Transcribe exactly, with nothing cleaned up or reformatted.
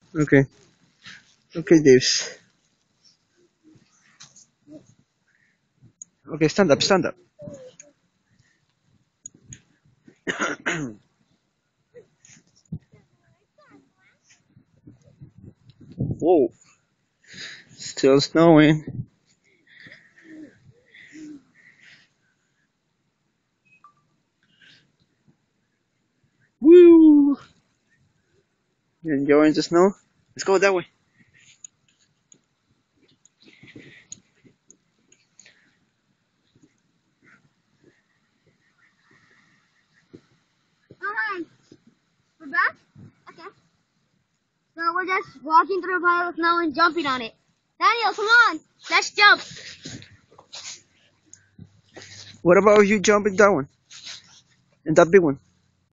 Okay. Okay, Daves. Okay, stand up, stand up. Whoa. Still snowing. Woo! You enjoying the snow? Let's go that way. Alright, we're back? Okay. So we're just walking through a pile of snow and jumping on it. Daniel, come on! Let's jump! What about you jumping that one? And that big one?